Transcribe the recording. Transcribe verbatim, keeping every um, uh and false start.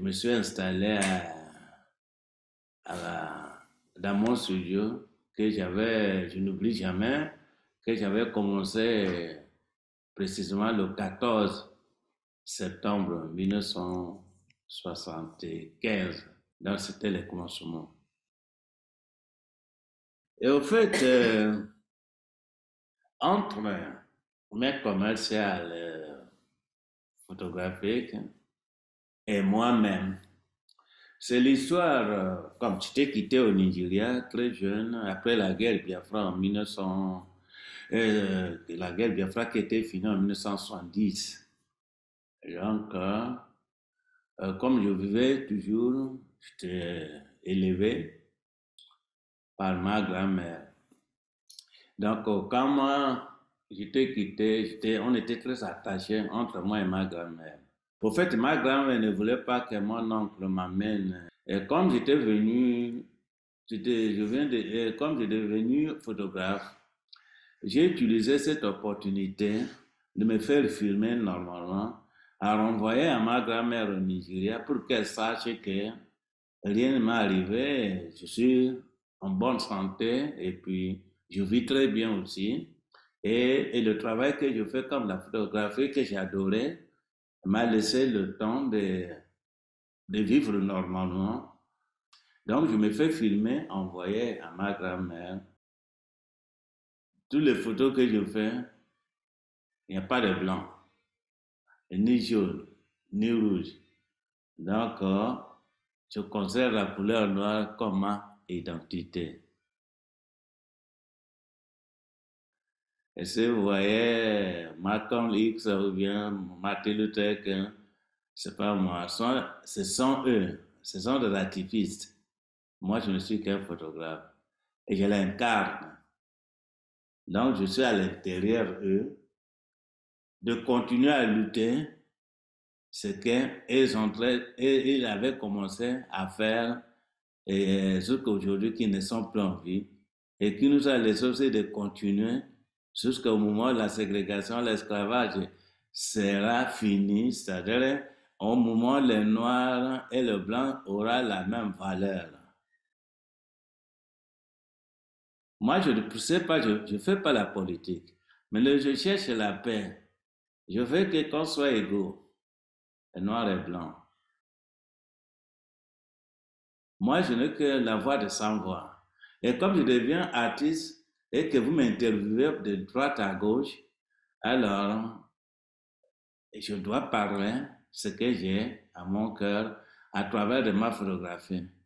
me suis installé à, à la- dans mon studio que j'avais, je n'oublie jamais, que j'avais commencé précisément le quatorze septembre mille neuf cent soixante-quinze. Donc, c'était le commencement. Et au fait, euh, entre mes commerciales euh, photographiques et moi-même, c'est l'histoire, euh, comme tu t'es quitté au Nigeria très jeune, après la guerre Biafra en mille neuf cents, euh, la guerre Biafra qui était finie en mille neuf cent soixante-dix. Donc, euh, euh, comme je vivais toujours, j'étais élevé par ma grand-mère. Donc, euh, quand moi, j'étais quitté, j'étais, on était très attachés entre moi et ma grand-mère. Au fait, ma grand-mère ne voulait pas que mon oncle m'amène. Et comme j'étais venu, j'étais, je viens de, et comme j'étais devenu photographe, j'ai utilisé cette opportunité de me faire filmer normalement, à renvoyer à ma grand-mère au Nigeria pour qu'elle sache que rien ne m'est arrivé, je suis en bonne santé et puis je vis très bien aussi. Et, et le travail que je fais comme la photographie que j'adorais m'a laissé le temps de, de vivre normalement. Donc je me fais filmer, envoyer à ma grand-mère. Toutes les photos que je fais, il n'y a pas de blanc, ni jaune, ni rouge. Donc, euh, je conserve la couleur noire comme ma identité. Et si vous voyez Malcolm X ou bien Martin Luther King, c'est pas moi, ce sont eux, ce sont des activistes. Moi, je ne suis qu'un photographe et je l'incarne. Donc, je suis à l'intérieur d'eux, de continuer à lutter ce qu'ils ont et ils avaient commencé à faire et jusqu'aujourd'hui qui ne sont plus en vie et qui nous a laissé aussi de continuer jusqu'au moment où la ségrégation, l'esclavage sera fini, c'est-à-dire au moment où le noir et le blanc aura la même valeur. Moi, je ne sais pas, je ne fais pas la politique, mais je cherche la paix. Je veux que qu'on soit égaux, noir et blanc. Moi, je n'ai que la voix de sans voix. Et comme je deviens artiste et que vous m'interviewez de droite à gauche, alors je dois parler ce que j'ai à mon cœur à travers de ma photographie.